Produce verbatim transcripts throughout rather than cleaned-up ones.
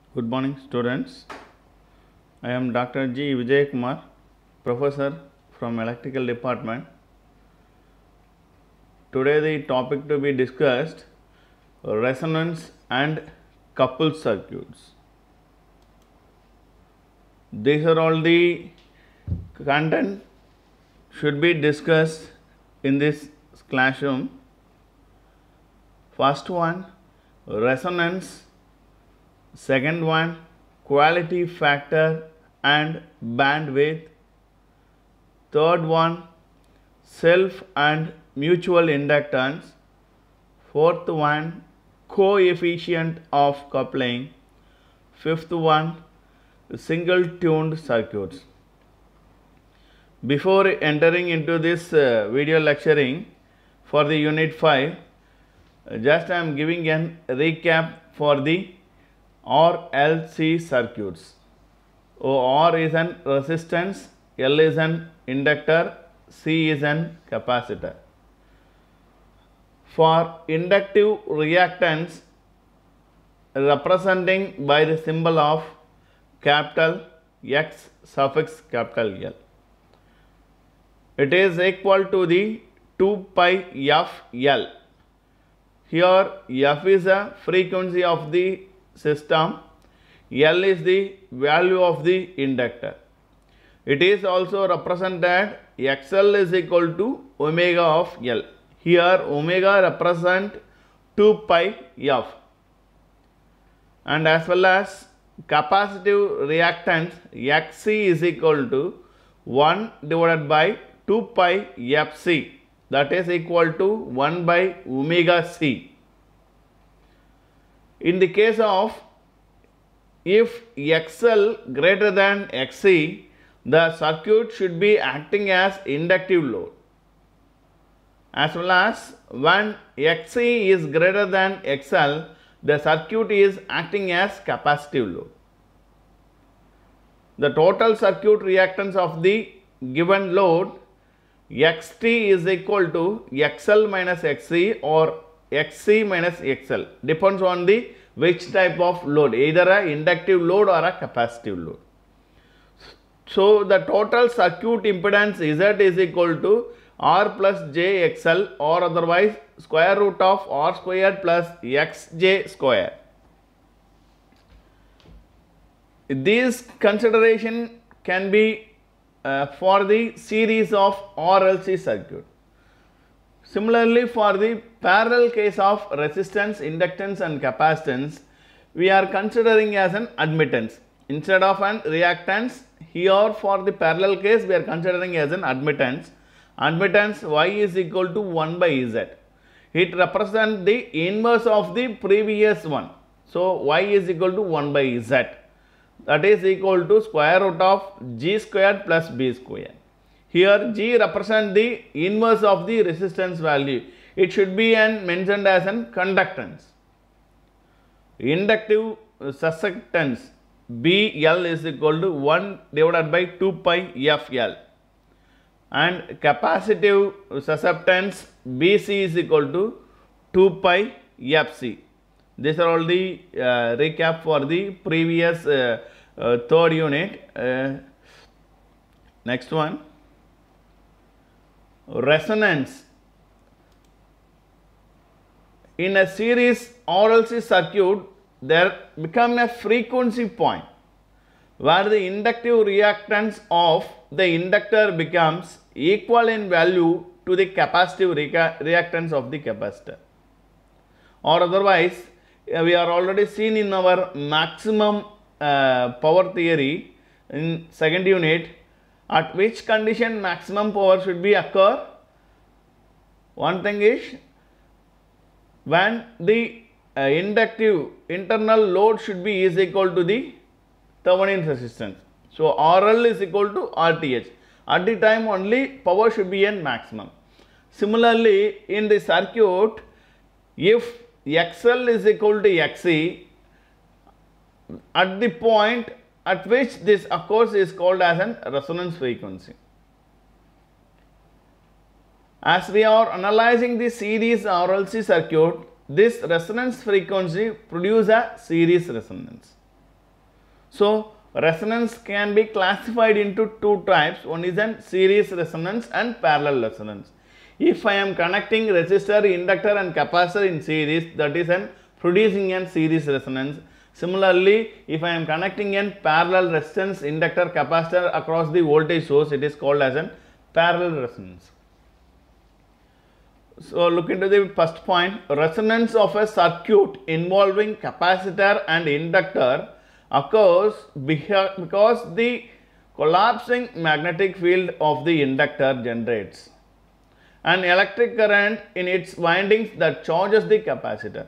Good morning, students. I am Doctor G. Vijay Kumar, Professor from Electrical Department. Today the topic to be discussed, resonance and coupled circuits. These are all the content should be discussed in this classroom. First one, resonance. Second one, quality factor and bandwidth. Third one, self and mutual inductance. Fourth one, coefficient of coupling. Fifth one, single tuned circuits. Before entering into this uh, video lecturing for the unit five, just I am giving a recap for the R L C circuits. So, R is an resistance, L is an inductor, C is an capacitor. For inductive reactance representing by the symbol of capital X suffix capital L. It is equal to the two pi F L. Here F is a frequency of the system, L is the value of the inductor. It is also represented X L is equal to omega of L. Here omega represent two pi F, and as well as capacitive reactance X C is equal to one divided by two pi F C, that is equal to one by omega C. In the case of if X L greater than X C, the circuit should be acting as inductive load, as well as when X C is greater than X L, the circuit is acting as capacitive load. The total circuit reactance of the given load X T is equal to X L minus X C or X C minus X L, depends on the which type of load, either a inductive load or a capacitive load. So, the total circuit impedance Z is equal to R plus J X L or otherwise square root of R square plus X J square. This consideration can be uh, for the series of R L C circuit. Similarly, for the parallel case of resistance, inductance and capacitance, we are considering as an admittance. Instead of an reactance, here for the parallel case, we are considering as an admittance. Admittance Y is equal to one by Z. It represents the inverse of the previous one. So, Y is equal to one by Z. That is equal to square root of G squared plus B squared. Here G represents the inverse of the resistance value. It should be an mentioned as an conductance. Inductive susceptance B L is equal to one divided by two pi F L, and capacitive susceptance B C is equal to two pi F C. These are all the uh, recap for the previous uh, uh, third unit. Uh, next one, resonance. In a series R L C circuit, there become a frequency point where the inductive reactance of the inductor becomes equal in value to the capacitive reactance of the capacitor. Or otherwise, we are already seen in our maximum uh, power theory in second unit, at which condition maximum power should be occur. One thing is when the uh, inductive internal load should be is equal to the Thevenin resistance. So, R L is equal to R T H. At the time only power should be in maximum. Similarly, in the circuit, if X L is equal to X C, at the point at which this occurs is called as an resonance frequency. As we are analyzing the series R L C circuit, this resonance frequency produces a series resonance. So resonance can be classified into two types. One is a series resonance and parallel resonance. If I am connecting resistor, inductor and capacitor in series, that is an producing a series resonance. Similarly, if I am connecting a parallel resistance, inductor, capacitor across the voltage source, it is called as a parallel resonance. So look into the first point. Resonance of a circuit involving capacitor and inductor occurs because the collapsing magnetic field of the inductor generates an electric current in its windings that charges the capacitor,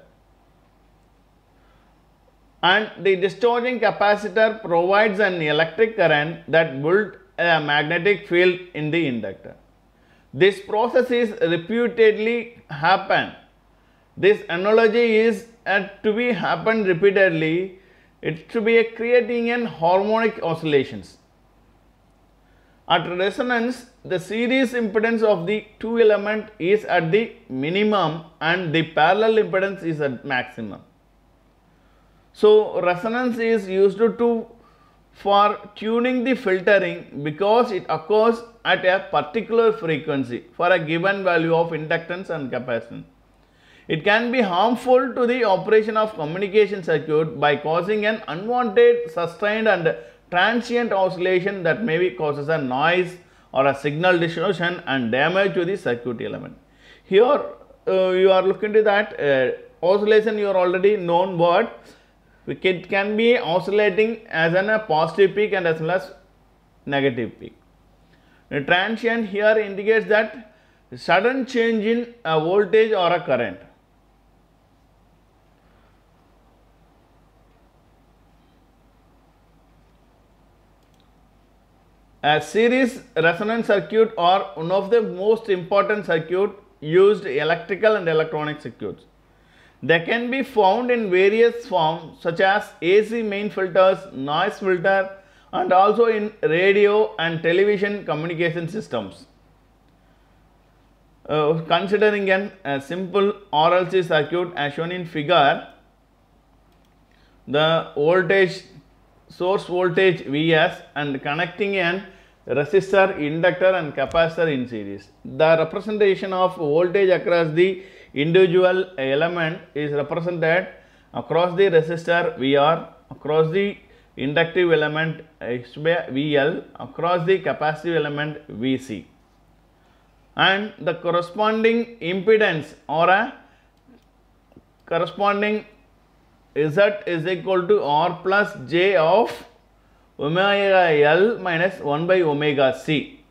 and the discharging capacitor provides an electric current that builds a magnetic field in the inductor. This process is repeatedly happen. This analogy is uh, to be happen repeatedly. It should be a creating an harmonic oscillations. At resonance, the series impedance of the two element is at the minimum and the parallel impedance is at maximum. So resonance is used to for tuning the filtering because it occurs at a particular frequency for a given value of inductance and capacitance. It can be harmful to the operation of communication circuit by causing an unwanted, sustained and transient oscillation that maybe causes a noise or a signal distortion and damage to the circuit element. Here uh, you are looking to that uh, oscillation, you are already known word. It can be oscillating as an, a positive peak and as well as negative peak. The transient here indicates that sudden change in a voltage or a current. A series resonance circuit are one of the most important circuit used electrical and electronic circuits. They can be found in various forms such as A C main filters, noise filter and also in radio and television communication systems. Uh, considering an, a simple R L C circuit as shown in figure, the voltage source voltage V S and connecting an resistor, inductor and capacitor in series. The representation of voltage across the individual element is represented across the resistor V R, across the inductive element V L, across the capacitive element V C, and the corresponding impedance or a corresponding Z is equal to R plus J of omega L minus one by omega C.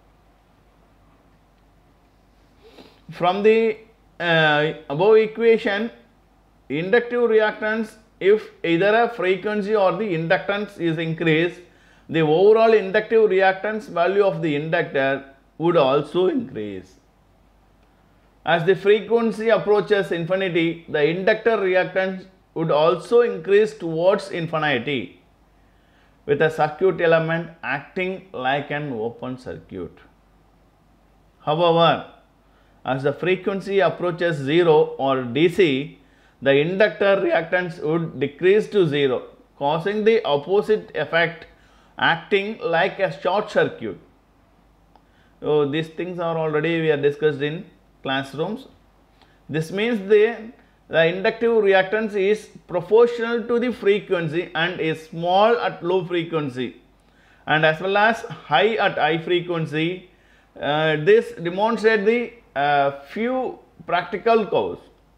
From the uh, above equation, inductive reactance, if either a frequency or the inductance is increased, the overall inductive reactance value of the inductor would also increase. As the frequency approaches infinity, the inductor reactance would also increase towards infinity, with a circuit element acting like an open circuit. However, as the frequency approaches zero or D C, the inductor reactance would decrease to zero, causing the opposite effect, acting like a short circuit. So these things are already we are discussed in classrooms. This means the, the inductive reactance is proportional to the frequency and is small at low frequency and as well as high at high frequency. Uh, this demonstrates the uh, few practical curves.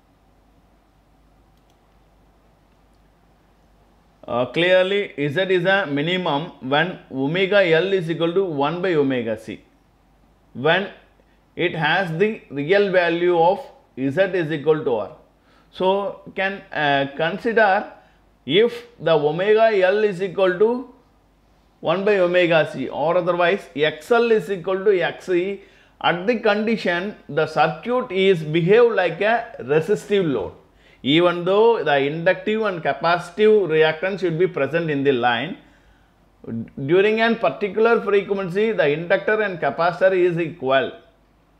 Uh, clearly, Z is a minimum when omega L is equal to one by omega C. When it has the real value of Z is equal to R. So, can uh, consider if the omega L is equal to one by omega C or otherwise X L is equal to X C, at the condition the circuit is behave like a resistive load. Even though the inductive and capacitive reactance should be present in the line, during a particular frequency the inductor and capacitor is equal.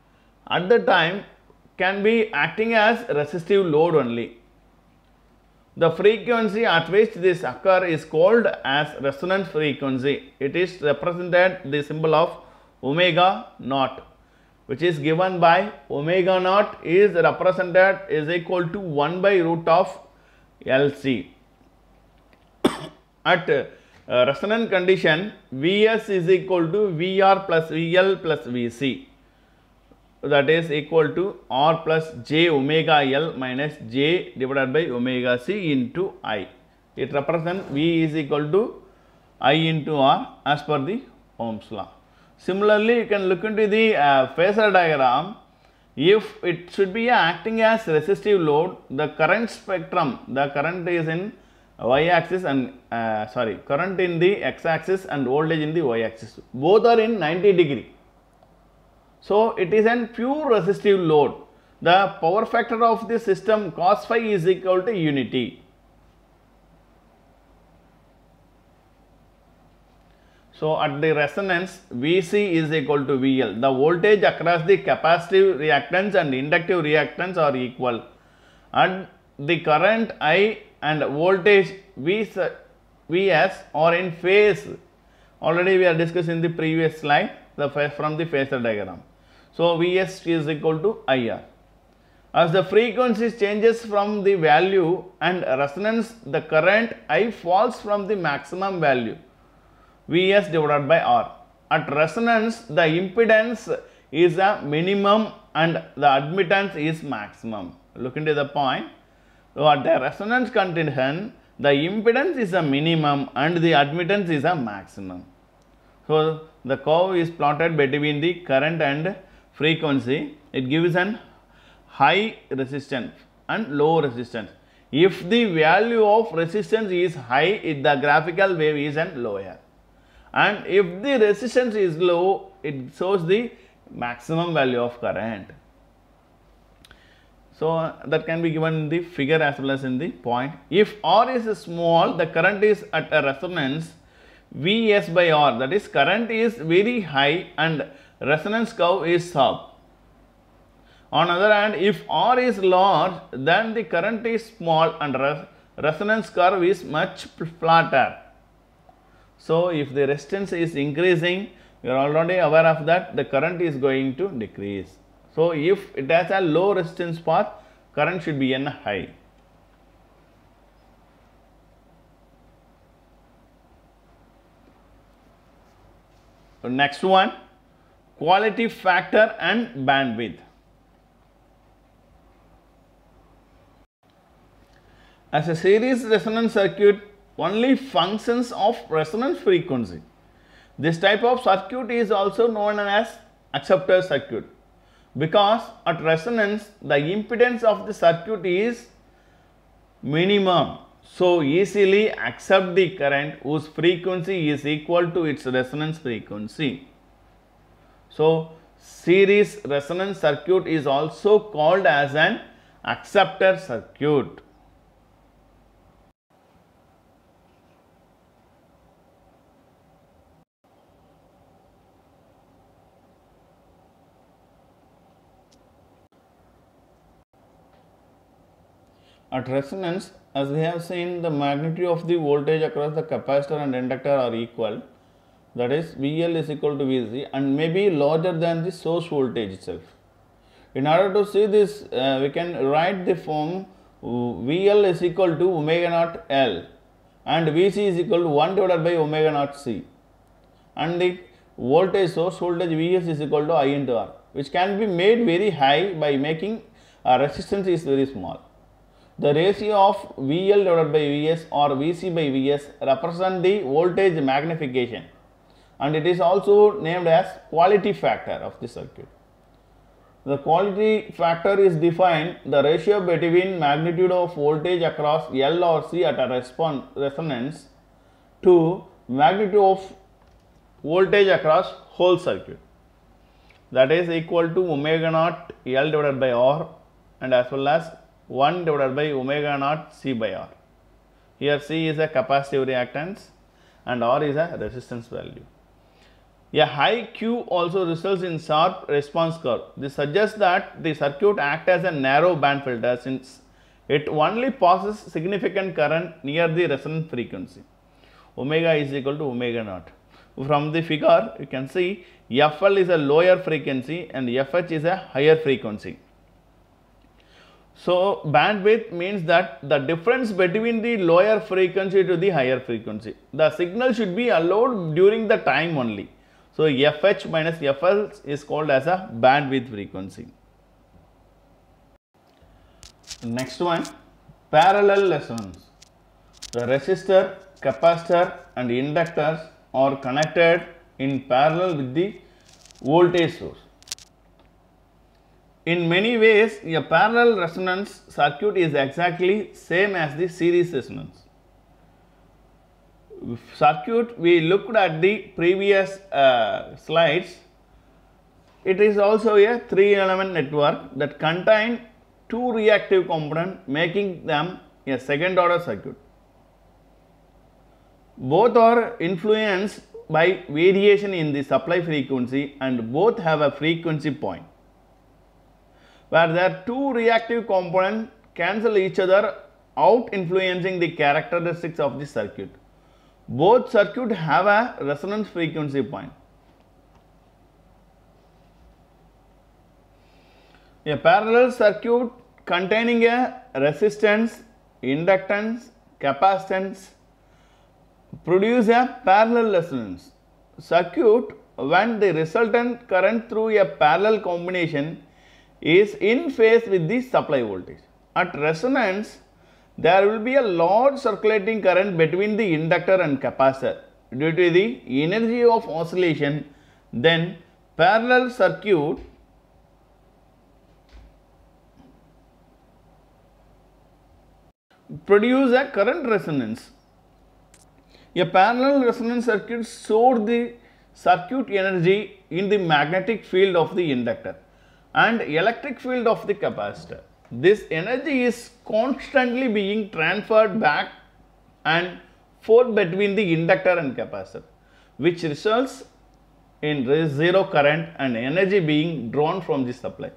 At the time can be acting as resistive load only. The frequency at which this occur is called as resonance frequency. It is represented the symbol of omega naught, which is given by omega naught is represented is equal to one by root of L C. At uh, resonant condition, Vs is equal to Vr plus Vl plus Vc, that is equal to R plus j omega L minus j divided by omega c into I. It represents V is equal to I into R as per the Ohm's law. Similarly, you can look into the uh, phasor diagram. If it should be acting as resistive load, the current spectrum, the current is in y axis and uh, sorry current in the x axis and voltage in the y axis, both are in ninety degree. So it is an pure resistive load. The power factor of the system cos phi is equal to unity. So at the resonance, V C is equal to V L. The voltage across the capacitive reactance and inductive reactance are equal, and the current I and voltage V S are in phase. Already we are discussed in the previous slide the from the phasor diagram. So V S is equal to I R. As the frequency changes from the value and resonance, the current I falls from the maximum value V S divided by R. At resonance, the impedance is a minimum and the admittance is maximum. Look into the point. So at the resonance condition, the impedance is a minimum and the admittance is a maximum. So the curve is plotted between the current and frequency. It gives an high resistance and low resistance. If the value of resistance is high, it, the graphical wave is an lower. And if the resistance is low, it shows the maximum value of current. So uh, that can be given in the figure as well as in the point. If R is small, the current is at a resonance Vs by R, that is current is very high and resonance curve is sharp. On other hand, if R is large, then the current is small and res resonance curve is much flatter. So if the resistance is increasing, you are already aware of that, the current is going to decrease. So if it has a low resistance path, current should be n high. So next one, quality factor and bandwidth. As a series resonance circuit only functions of resonance frequency. This type of circuit is also known as acceptor circuit, because at resonance the impedance of the circuit is minimum, so easily accept the current whose frequency is equal to its resonance frequency. So series resonance circuit is also called as an acceptor circuit. At resonance, as we have seen, the magnitude of the voltage across the capacitor and inductor are equal, that is V L is equal to V C and may be larger than the source voltage itself. In order to see this, uh, we can write the form uh, V L is equal to omega naught L and V C is equal to one divided by omega naught C, and the voltage source voltage V S is equal to I into R, which can be made very high by making a resistance is very small. The ratio of V L divided by V S or V C by V S represent the voltage magnification, and it is also named as quality factor of the circuit. The quality factor is defined the ratio between magnitude of voltage across L or C at a response resonance to magnitude of voltage across whole circuit, that is equal to omega naught L divided by R and as well as one divided by omega naught C by R. Here C is a capacitive reactance and R is a resistance value. A high Q also results in sharp response curve. This suggests that the circuit acts as a narrow band filter, since It only passes significant current near the resonance frequency. Omega is equal to omega naught. From the figure, you can see F L is a lower frequency and F H is a higher frequency. So, bandwidth means that the difference between the lower frequency to the higher frequency. The signal should be allowed during the time only. So, F H minus F L is called as a bandwidth frequency. Next one, parallel resonance. The resistor, capacitor and inductors are connected in parallel with the voltage source. In many ways, a parallel resonance circuit is exactly same as the series resonance circuit we looked at the previous uh, slides. It is also a three element network that contain two reactive components, making them a second order circuit. Both are influenced by variation in the supply frequency and both have a frequency point. Where there are two reactive components cancel each other out, influencing the characteristics of the circuit. Both circuits have a resonance frequency point. A parallel circuit containing a resistance, inductance, capacitance produce a parallel resonance circuit when the resultant current through a parallel combination is in phase with the supply voltage. At resonance, there will be a large circulating current between the inductor and capacitor due to the energy of oscillation. Then parallel circuit produce a current resonance. A parallel resonance circuit stores the circuit energy in the magnetic field of the inductor and electric field of the capacitor. This energy is constantly being transferred back and forth between the inductor and capacitor, which results in zero current and energy being drawn from the supply.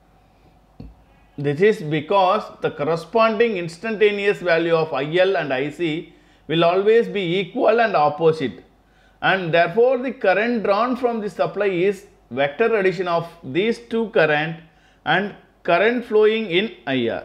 This is because the corresponding instantaneous value of I L and I C will always be equal and opposite, and therefore the current drawn from the supply is vector addition of these two current and current flowing in I R.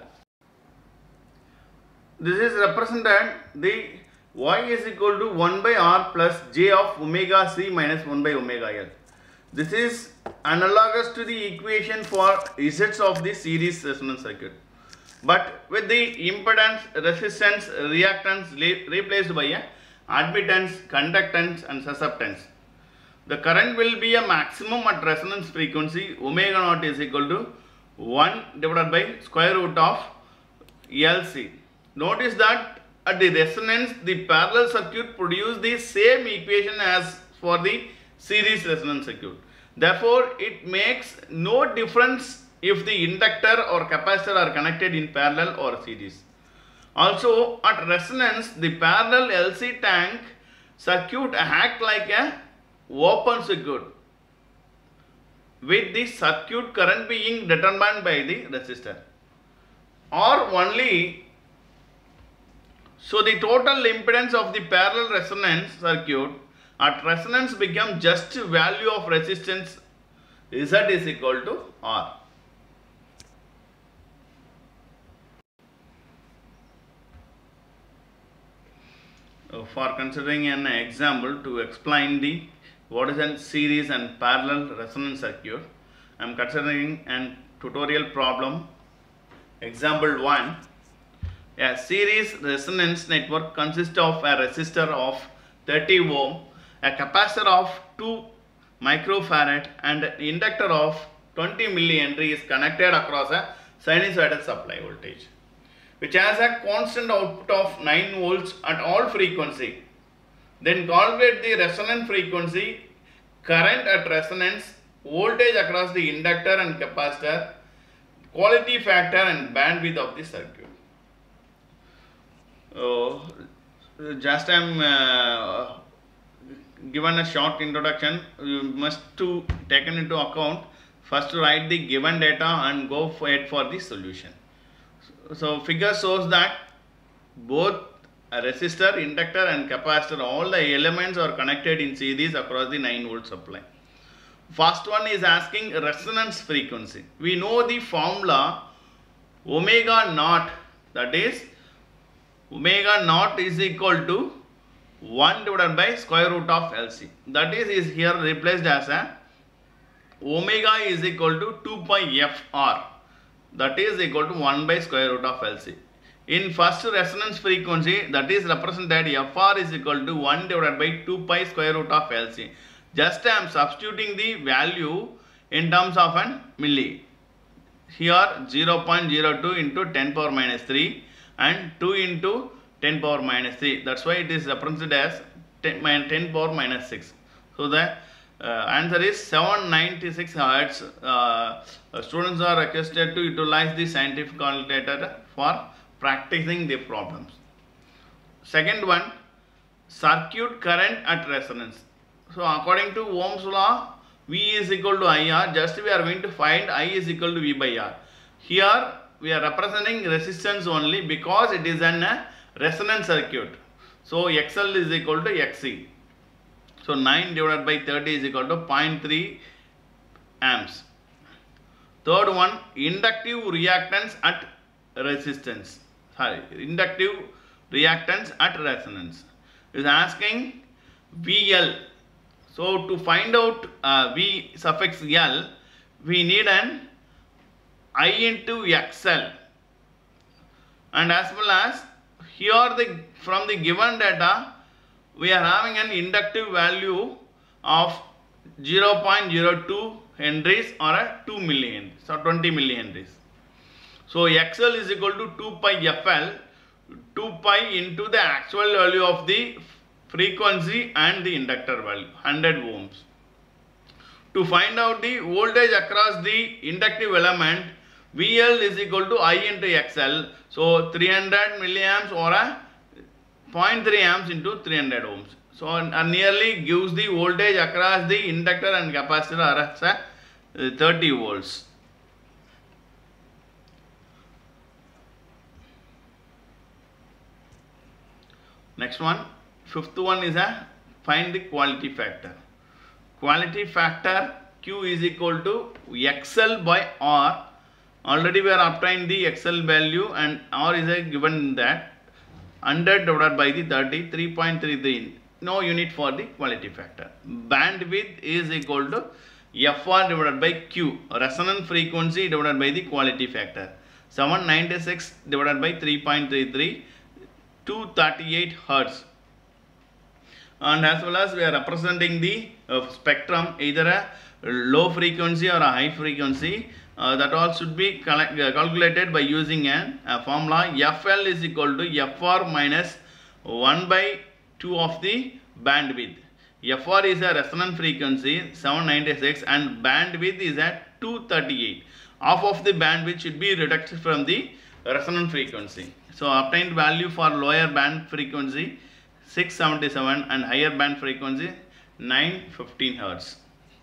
This is represented the Y is equal to one by R plus J of omega C minus one by omega L. This is analogous to the equation for Z's of the series resonance circuit, but with the impedance, resistance, reactance replaced by a admittance, conductance and susceptance. The current will be a maximum at resonance frequency omega naught is equal to one divided by square root of L C. Notice that at the resonance, the parallel circuit produces the same equation as for the series resonance circuit. Therefore, it makes no difference if the inductor or capacitor are connected in parallel or series. Also, at resonance, the parallel L C tank circuit act like a open circuit with the circuit current being determined by the resistor or only. So, the total impedance of the parallel resonance circuit at resonance becomes just value of resistance Z is equal to R. For considering an example to explain the what is a series and parallel resonance circuit, I am considering an tutorial problem. Example one. A series resonance network consists of a resistor of thirty ohm, a capacitor of two microfarad and an inductor of twenty millihenry is connected across a sinusoidal supply voltage, which has a constant output of nine volts at all frequency. Then calculate the resonance frequency, current at resonance, voltage across the inductor and capacitor, quality factor and bandwidth of the circuit. Uh, just I am uh, given a short introduction. You must to taken into account first to write the given data and go for it for the solution. So figure shows that both a resistor, inductor and capacitor, all the elements are connected in series across the nine volt supply. First one is asking resonance frequency. We know the formula omega naught, that is omega naught is equal to one divided by square root of L C. That is is here replaced as a omega is equal to two pi F R, that is equal to one by square root of L C. In first resonance frequency, that is represented F R is equal to one divided by two pi square root of L C. Just I am substituting the value in terms of an milli. Here zero point zero two into ten power minus three and two into ten power minus three. That's why it is represented as ten power minus six. So the uh, answer is seven hundred ninety-six hertz. Uh, students are requested to utilize the scientific calculator for practicing the problems. Second one, circuit current at resonance. So according to Ohm's law, V is equal to I R. Just we are going to find I is equal to V by R. Here we are representing resistance only because it is an uh, resonance circuit. So X L is equal to X C. So nine divided by thirty is equal to zero point three amps. Third one, inductive reactance at resistance. Sorry, inductive reactance at resonance. Is asking V L. So to find out uh, V suffix L, we need an I into X L, and as well as here the from the given data we are having an inductive value of zero point zero two henries or a two millihenries, so twenty millihenries. So X L is equal to two pi F L, two pi into the actual value of the frequency and the inductor value, one hundred ohms. To find out the voltage across the inductive element, V L is equal to I into X L. So three hundred milliamps or a zero point three amps into three hundred ohms. So uh, nearly gives the voltage across the inductor and capacitor as uh, thirty volts. Next one, fifth one is a find the quality factor. Quality factor Q is equal to X L by R. Already we are obtained the X L value and R is a given that one hundred divided by the thirty, three point three three. No unit for the quality factor. Bandwidth is equal to F R divided by Q. Resonance frequency divided by the quality factor. seven hundred ninety-six divided by three point three three. two hundred thirty-eight hertz, and as well as we are representing the uh, spectrum, either a low frequency or a high frequency. Uh, that all should be collect, uh, calculated by using an, a formula. F L is equal to F R minus one by two of the bandwidth. F R is a resonance frequency seven hundred ninety-six and bandwidth is at two hundred thirty-eight. Half of the bandwidth should be reduced from the resonance frequency. So obtained value for lower band frequency six seventy-seven and higher band frequency nine fifteen hertz.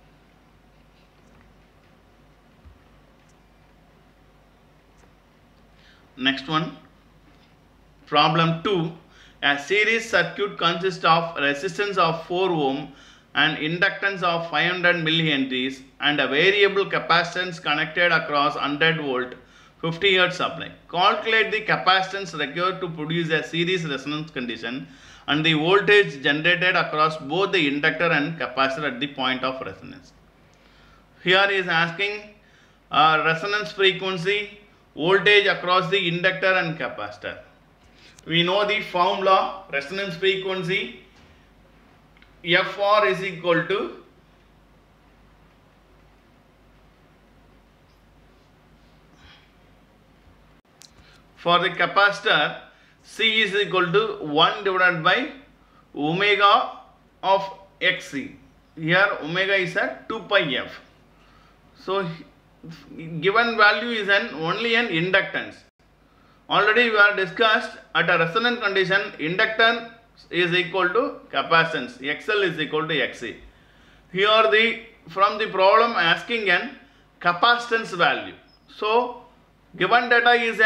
Next one, problem two. A series circuit consists of resistance of four ohm and inductance of five hundred millihenries and a variable capacitance connected across one hundred volt fifty hertz supply. Calculate the capacitance required to produce a series resonance condition and the voltage generated across both the inductor and capacitor at the point of resonance. Here is asking uh, resonance frequency, voltage across the inductor and capacitor. We know the formula. Resonance frequency F R is equal to for the capacitor, C is equal to one divided by omega of X C. Here omega is at two pi F. So given value is an only an inductance. Already we are discussed at a resonance condition, inductance is equal to capacitance. X L is equal to X C. Here the from the problem asking an capacitance value. So given data is a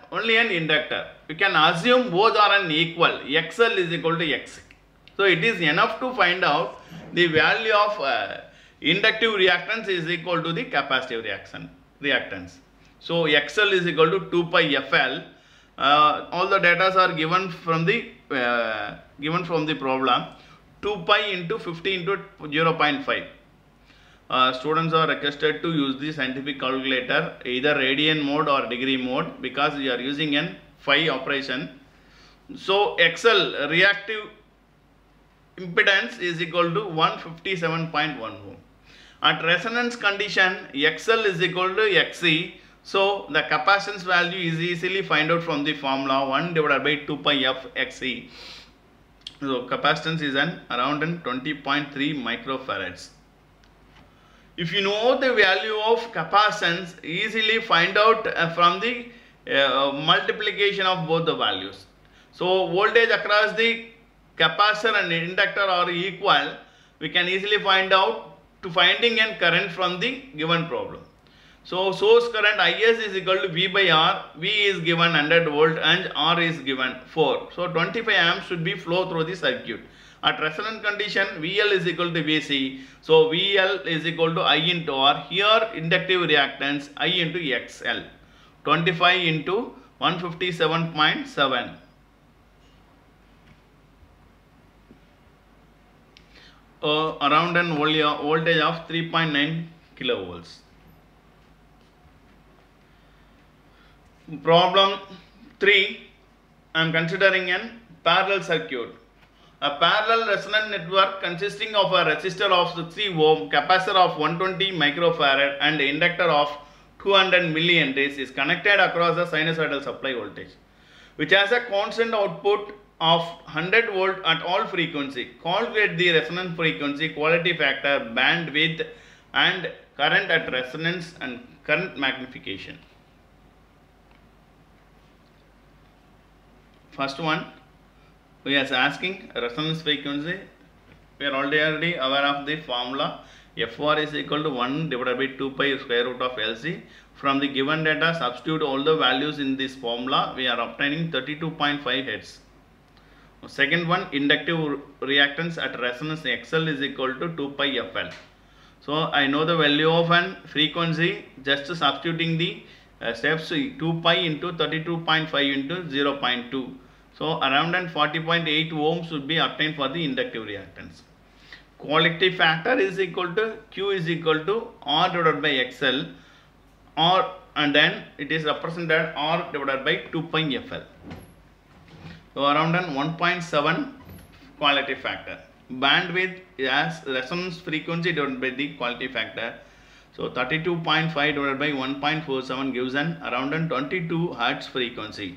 only an inductor. You can assume both are unequal. X L is equal to X C. So it is enough to find out the value of uh, inductive reactance is equal to the capacitive reaction reactance. So X L is equal to two pi F L. Uh, all the data are given from the uh, given from the problem. two pi into fifty into zero point five. Uh, students are requested to use the scientific calculator, either radian mode or degree mode, because we are using an phi operation. So X L reactive impedance is equal to one fifty-seven point one ohm. At resonance condition, X L is equal to X C. So the capacitance value is easily find out from the formula one divided by two pi f X C. So capacitance is an around twenty point three microfarads. If you know the value of capacitance, easily find out uh, from the uh, multiplication of both the values. So voltage across the capacitor and inductor are equal. We can easily find out to finding an current from the given problem. So source current I S is equal to V by R. V is given one hundred volt and R is given four. So twenty-five amps should be flow through the circuit. At resonance condition, V L is equal to V C. So V L is equal to I into R. Here inductive reactance I into X L. twenty-five into one fifty-seven point seven. Uh, around an voltage of three point nine kilovolts. Problem three, I am considering an parallel circuit. A parallel resonant network consisting of a resistor of sixty ohm, capacitor of one hundred twenty microfarad and inductor of two hundred milliamperes is connected across a sinusoidal supply voltage, which has a constant output of one hundred volt at all frequency. Calculate the resonance frequency, quality factor, bandwidth and current at resonance and current magnification. First one, we are asking resonance frequency. We are already aware of the formula. F R is equal to one divided by two pi square root of L C. From the given data, substitute all the values in this formula. We are obtaining thirty-two point five hertz. Second one, inductive reactance at resonance X L is equal to two pi F L. So I know the value of an frequency, just substituting the uh, steps two pi into thirty-two point five into zero point two. So around forty point eight ohms should be obtained for the inductive reactance. Quality factor is equal to Q is equal to R divided by X L, or and then it is represented R divided by two pi F L. So around one point seven quality factor. Bandwidth as resonance frequency divided by the quality factor. So thirty-two point five divided by one point four seven gives an around twenty-two hertz frequency.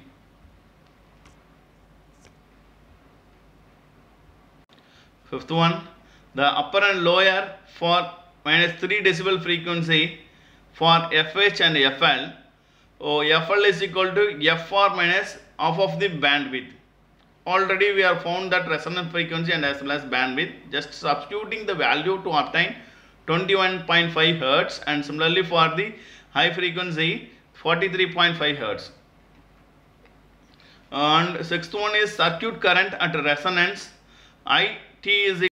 Fifth one, the upper and lower for minus three decibel frequency for F H and F L. Oh, F L is equal to F R minus half of the bandwidth. Already we have found that resonance frequency and as well as bandwidth. Just substituting the value to obtain twenty-one point five hertz, and similarly for the high frequency forty-three point five hertz. And sixth one is circuit current at resonance. I T is